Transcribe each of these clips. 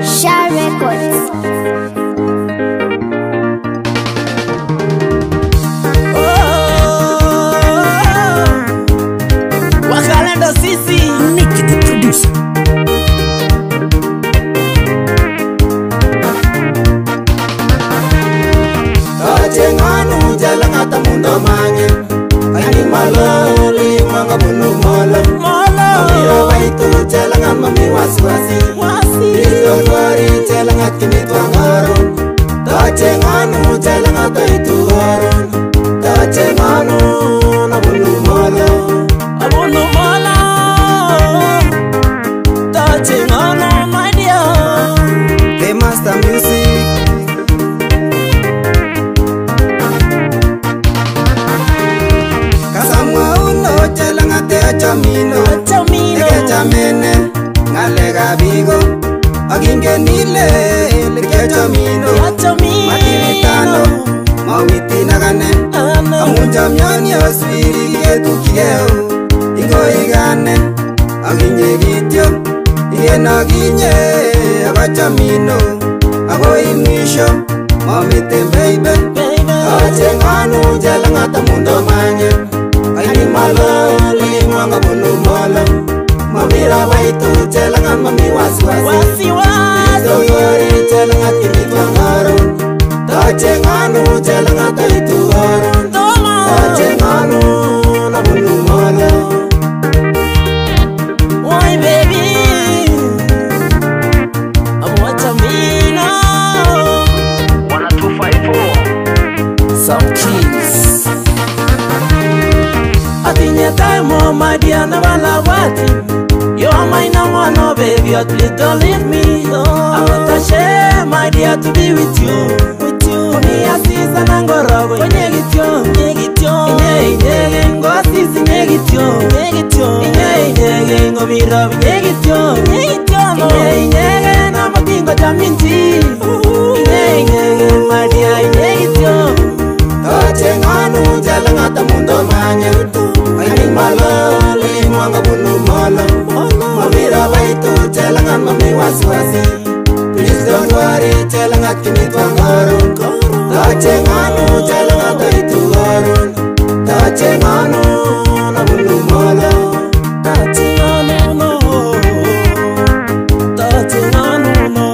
Share Records. Wakalendo sisi Nicky the producer. Tajenganu jalan kata mundo manye Aini maloli manga bunu mola Mamira waitu jalan mami wasi Isto tuari jalan kini tuangaron Tajenganu jalan kata itu haron Tajenganu na bunu mola Abunu mola Tajenganu my dear The master music Chamino, eke chamene, ngalega bigo, aginge nile, eke chamino, matinitano, maumitina gane, amunja myani oswiri yetu kigeo, ingo igane, aginye gityo, igena ginye, aga chamino, ago imwisho, maumite baby, achenganu jalangata mundo manye, aini maloli mwanga bunu mola Mamira waitu jelanga mami wasi Izogori jelanga kini tuangaron Tajenganu jelanga taitu haron Tajenganu na bunu mola Why baby Amuachamina 1254 Some keys. Atinya time my dear Navala Wati You are my number one baby please don't leave me I'm not ashamed my dear to be with you Kuni asisa nangorogo Nyegityo Nyege ngo asisi nyegityo Nyege ngo mirabi nyegityo Nyege na matingo jaminti Nyege my dear nyegityo Tajenganu jalangata mundo manye Aini maloli mwanga bunu mola Mamira waitu jalanga mami wasi Please don't worry jalanga kini tuangaron Tajenganu jalanga taitu haron Tajenganu na bunu mola Tajenganu no Tajenganu no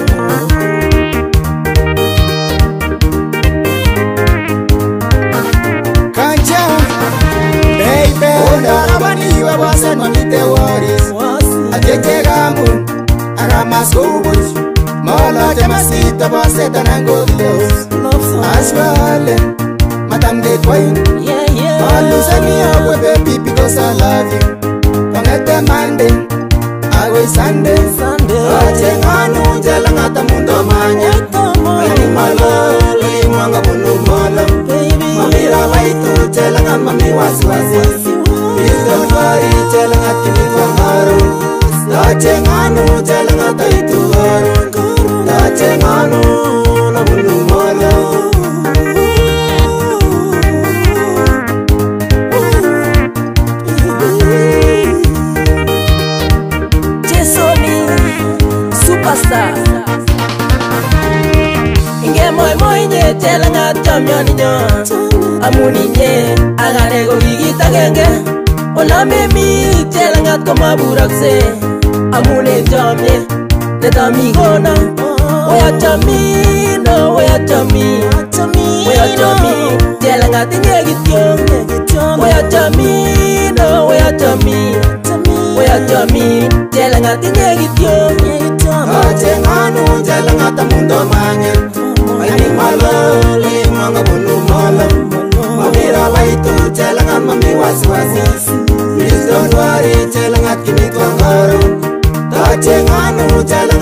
Kancha Baby Onda rabaniwa wasa mamite worries Ateke gamu Aramas kubush Mola jamasita waseta nangolos Ashwale Madame de Queen Malusani away baby because I love you Pangete Monday Always Sunday Ajenganu jalangata mundo manya Aini maloli mwanga bunu mola Mamira waitu jalanga mami wasi Please don't worry jalanga kini tuangaron Tajenganu jalanga taitu haron Tajenganu na bunu mola Superstar Inge moi nye telanga chamyoni nyo Amuni nye agare go gigita genge Olame mi telanga koma burakse Amune jamye Leta mi gona Oya chami no Oya chami Telanga tinye gityo Oya chami no Oya chami Telanga tinye gityo Tajenganu jalangata mundo manye Aini maloli mwanga bunu mola Mamira waitu jalanga mami wasi Please don't worry jalanga kini tuangaron Tajenganu jalanga